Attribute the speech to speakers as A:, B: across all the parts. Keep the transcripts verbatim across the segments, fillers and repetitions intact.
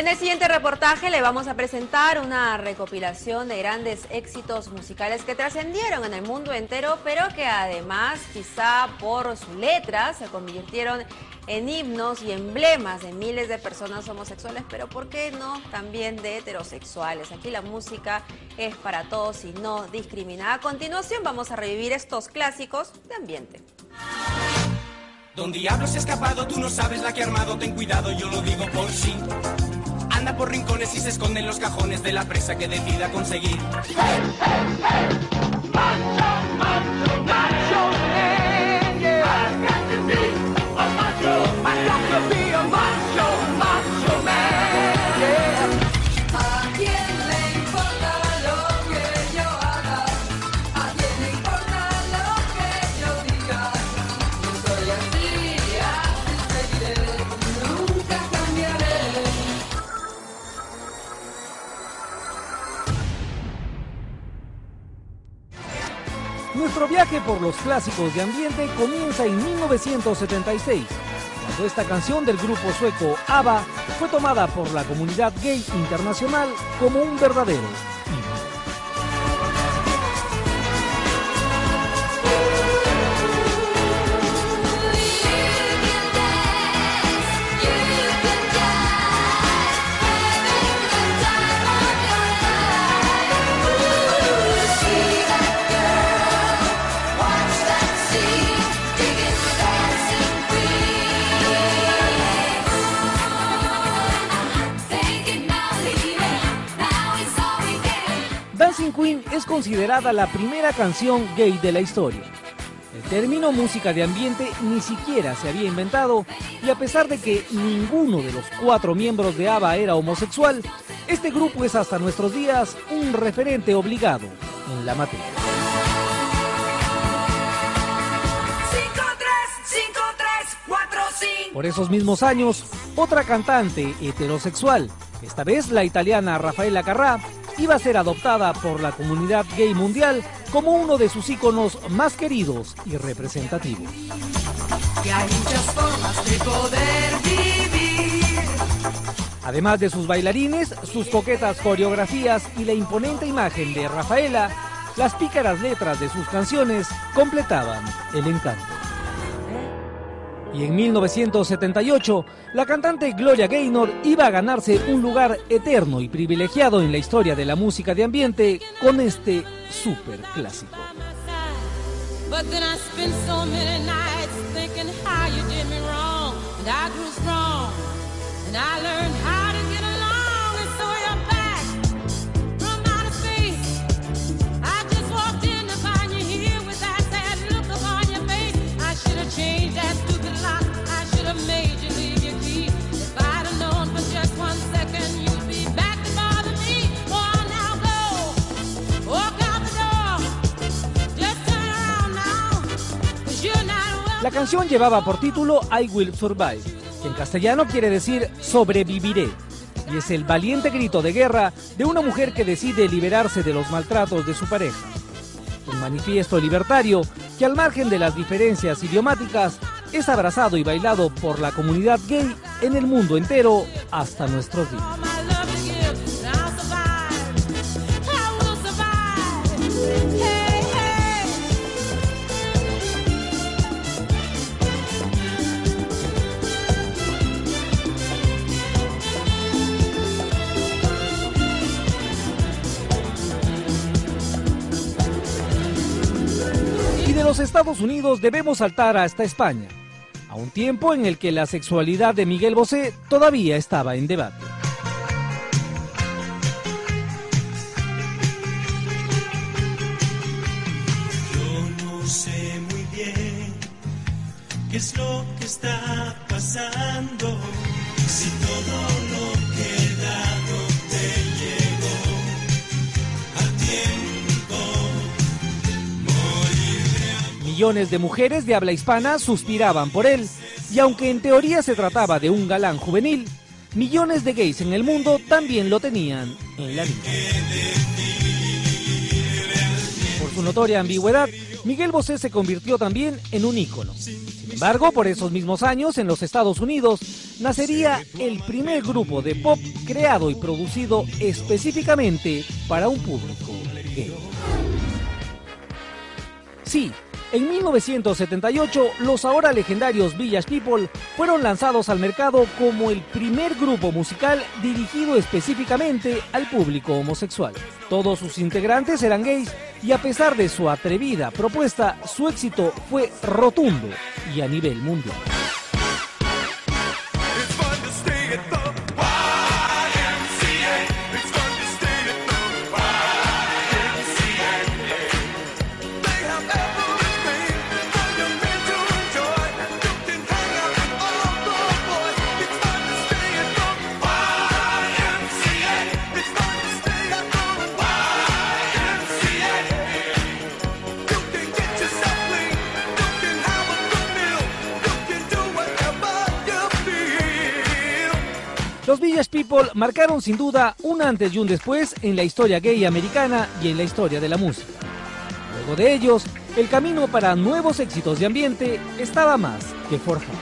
A: En el siguiente reportaje le vamos a presentar una recopilación de grandes éxitos musicales que trascendieron en el mundo entero, pero que además, quizá por su letra, se convirtieron en himnos y emblemas de miles de personas homosexuales, pero ¿por qué no también de heterosexuales? Aquí la música es para todos y no discrimina. A continuación vamos a revivir estos clásicos de ambiente.
B: Don Diablo se ha escapado, tú no sabes la que ha armado, ten cuidado, yo lo digo por sí. Anda por rincones y se esconde en los cajones de la presa que decida conseguir. Hey, hey, hey. Macho, macho, macho man, yeah. I've got to be a macho, I've got to be a macho, macho man, yeah.
C: ¿A quién le importa lo que yo haga? ¿A quién le importa lo que yo diga? Yo soy así, así seguiré, nunca cambiaré.
D: Nuestro viaje por los clásicos de ambiente comienza en mil novecientos setenta y seis, cuando esta canción del grupo sueco ABBA fue tomada por la comunidad gay internacional como un verdadero himno. Dancing Queen es considerada la primera canción gay de la historia. El término música de ambiente ni siquiera se había inventado, y a pesar de que ninguno de los cuatro miembros de ABBA era homosexual, este grupo es hasta nuestros días un referente obligado en la materia. Por esos mismos años, otra cantante heterosexual, esta vez la italiana Raffaella Carrà, iba a ser adoptada por la comunidad gay mundial como uno de sus íconos más queridos y representativos.
C: Que hay muchas formas de poder vivir.
D: Además de sus bailarines, sus coquetas coreografías y la imponente imagen de Raffaella, las pícaras letras de sus canciones completaban el encanto. Y en mil novecientos setenta y ocho, la cantante Gloria Gaynor iba a ganarse un lugar eterno y privilegiado en la historia de la música de ambiente con este súper clásico. La canción llevaba por título I Will Survive, que en castellano quiere decir sobreviviré, y es el valiente grito de guerra de una mujer que decide liberarse de los maltratos de su pareja. Un manifiesto libertario que, al margen de las diferencias idiomáticas, es abrazado y bailado por la comunidad gay en el mundo entero hasta nuestros días. Y de los Estados Unidos debemos saltar hasta España, a un tiempo en el que la sexualidad de Miguel Bosé todavía estaba en debate.
E: Yo no sé muy bien qué es lo que está pasando, si todo lo que he dado te llegó a tiempo.
D: Millones de mujeres de habla hispana suspiraban por él, y aunque en teoría se trataba de un galán juvenil, millones de gays en el mundo también lo tenían en la lista. Por su notoria ambigüedad, Miguel Bosé se convirtió también en un ícono. Sin embargo, por esos mismos años, en los Estados Unidos, nacería el primer grupo de pop creado y producido específicamente para un público gay. Sí, en mil novecientos setenta y ocho, los ahora legendarios Village People fueron lanzados al mercado como el primer grupo musical dirigido específicamente al público homosexual. Todos sus integrantes eran gays y a pesar de su atrevida propuesta, su éxito fue rotundo y a nivel mundial. Los Village People marcaron sin duda un antes y un después en la historia gay americana y en la historia de la música. Luego de ellos, el camino para nuevos éxitos de ambiente estaba más que forjado.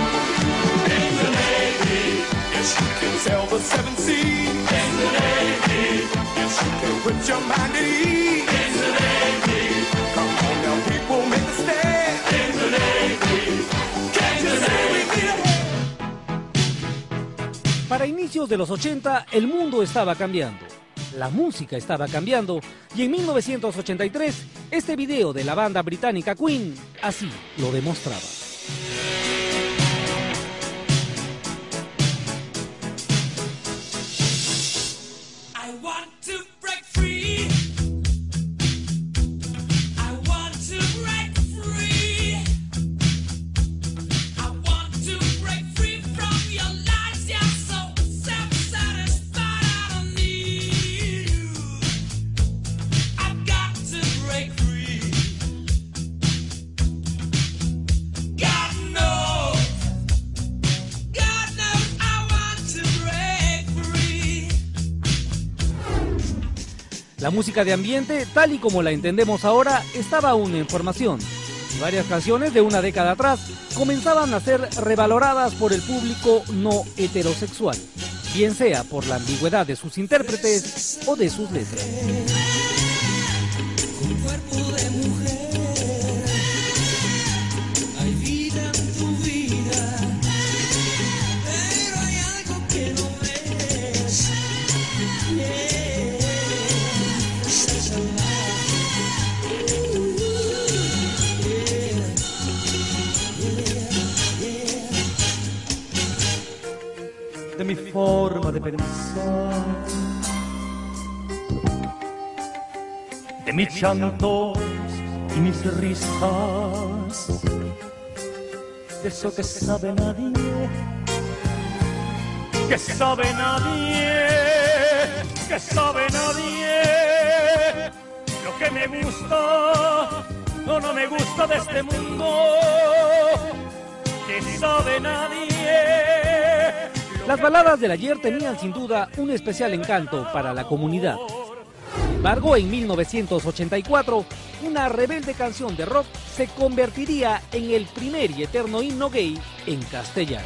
D: Para inicios de los ochenta, el mundo estaba cambiando, la música estaba cambiando y en mil novecientos ochenta y tres, este video de la banda británica Queen así lo demostraba. La música de ambiente, tal y como la entendemos ahora, estaba aún en formación. Y varias canciones de una década atrás comenzaban a ser revaloradas por el público no heterosexual, bien sea por la ambigüedad de sus intérpretes o de sus letras.
E: Con cuerpo de mujer, hay vida en tu vida, pero hay algo que no ves. Yeah. De mi forma de pensar, de mis llantos y mis risas, de eso que sabe nadie, que sabe nadie, que sabe nadie, lo que me gusta o no me gusta de este mundo, que sabe nadie.
D: Las baladas del ayer tenían sin duda un especial encanto para la comunidad. Sin embargo, en mil novecientos ochenta y cuatro, una rebelde canción de rock se convertiría en el primer y eterno himno gay en castellano.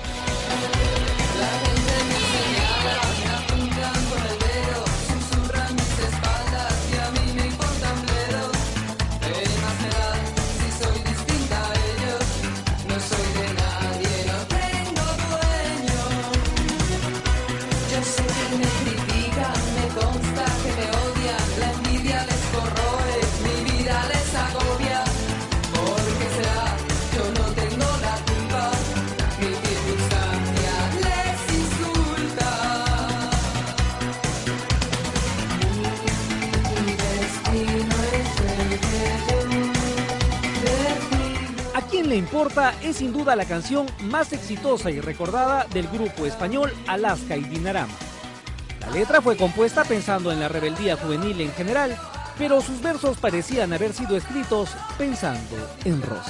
D: A quien le importa es sin duda la canción más exitosa y recordada del grupo español Alaska y Dinarama. La letra fue compuesta pensando en la rebeldía juvenil en general, pero sus versos parecían haber sido escritos pensando en Rosa.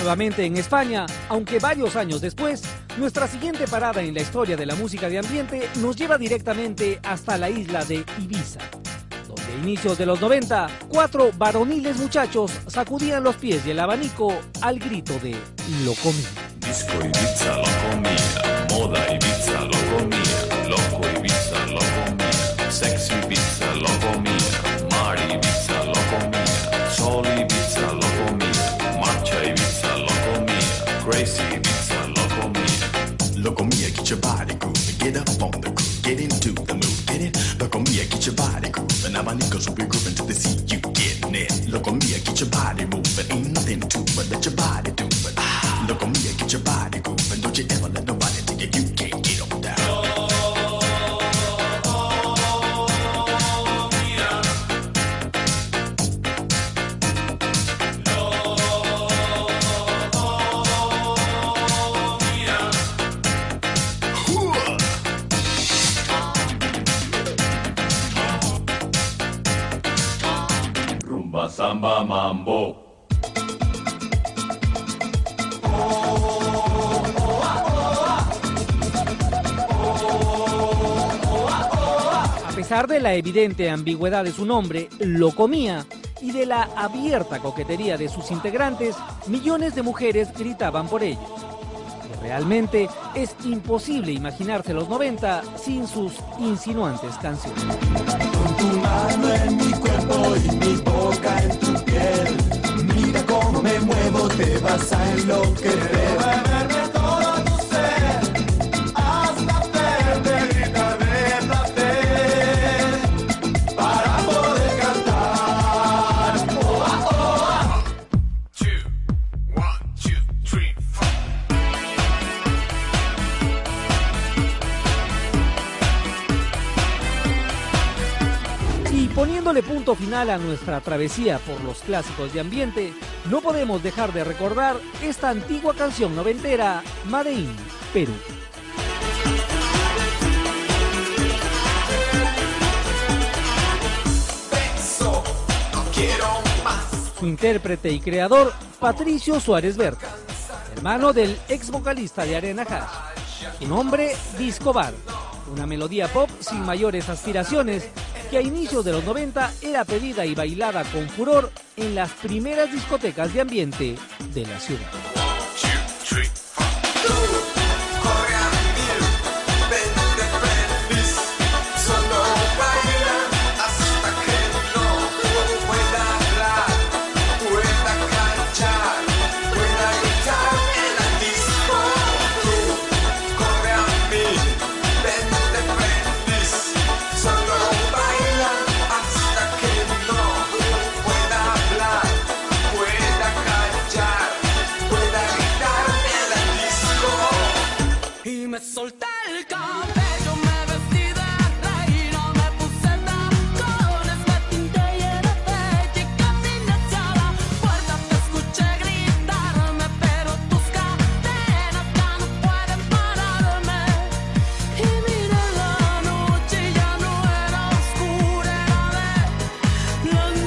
D: nuevamente en España, aunque varios años después, nuestra siguiente parada en la historia de la música de ambiente nos lleva directamente hasta la isla de Ibiza, donde a inicios de los noventa, cuatro varoniles muchachos sacudían los pies y el abanico al grito de Loco Mía.
F: Disco Ibiza, loco mía, moda Ibiza, loco mía, loco Ibiza, loco mía, sexy Ibiza, loco mía, mar Ibiza, loco mía, sol Ibiza, loco mía, marcha Ibiza, loco mía, crazy Ibiza, loco mía.
G: Loco mía, get your body grooving, get up on the groove, get into the mood, get it. Loco mía, get your body grooving, abanicos will be grooving till they see you getting it. Loco mía, get your body moving, ain't nothing to but let your body do it. Ah, loco mía, get your body grooving, don't you ever let nobody tell you you can't get on down.
F: Rumba, samba, mambo.
D: A pesar de la evidente ambigüedad de su nombre, Loco Mía, y de la abierta coquetería de sus integrantes, millones de mujeres gritaban por ellos. Y realmente es imposible imaginarse los noventa sin sus insinuantes canciones.
H: Con tu mano en mi cuerpo y mi boca en tu piel, mira cómo me muevo, te vas a enloquecer. Beberme todo tu ser, hasta verte gritar de placer, para poder cantar. Oh, ah, oh, ah.
F: Two, one, two, three, four.
D: Y poniéndole punto final a nuestra travesía por los clásicos de ambiente, no podemos dejar de recordar esta antigua canción noventera, Made in Perú.
H: Beso, no quiero más.
D: Su intérprete y creador, Patricio Suárez Berta, hermano del ex vocalista de Arena Hash. Su nombre, Disco Bar, una melodía pop sin mayores aspiraciones que a inicios de los noventa era pedida y bailada con furor en las primeras discotecas de ambiente de la ciudad.
F: Two, three, four.
H: Corre a mil, vente feliz, solo baila hasta que no pueda hablar, pueda cantar, pueda gritar en la disco. Tú, corre a mil, vente feliz, solo baila hasta que no pueda hablar, pueda callar, pueda gritar en la disco.
C: Y me solté el cabello, me vestí de reina, me puse tacones, me pinté y era bella y caminé hacia la puerta. Te escuché gritarme, pero tus cadenas ya no pueden pararme. Y miré la noche y ya no era oscura, era de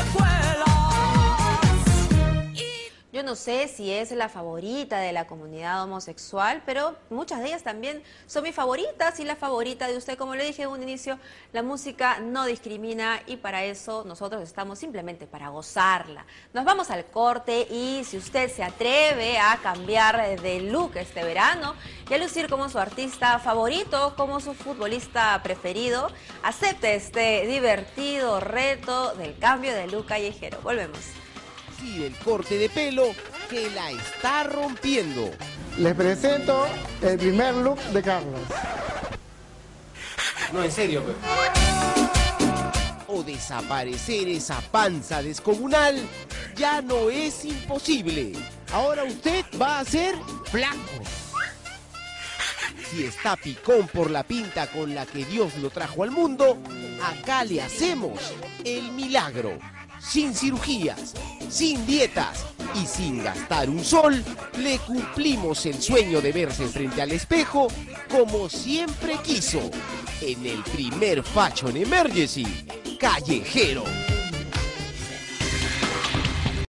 C: lentejuelas. Y
A: Yo no sé si es la favorita de la comunidad homosexual, pero muchas de ellas también son mis favoritas y la favorita de usted. Como le dije en un inicio, la música no discrimina y para eso nosotros estamos simplemente para gozarla. Nos vamos al corte y si usted se atreve a cambiar de look este verano y a lucir como su artista favorito, como su futbolista preferido, acepte este divertido reto del cambio de look callejero. Volvemos.
I: Sí, el corte de pelo que la está rompiendo.
J: Les presento el primer look de Carlos.
I: No, en serio, pero... O desaparecer esa panza descomunal ya no es imposible. Ahora usted va a ser flaco. Si está picón por la pinta con la que Dios lo trajo al mundo, acá le hacemos el milagro. Sin cirugías, sin dietas y sin gastar un sol, le cumplimos el sueño de verse frente al espejo como siempre quiso, en el primer Fashion Emergency callejero.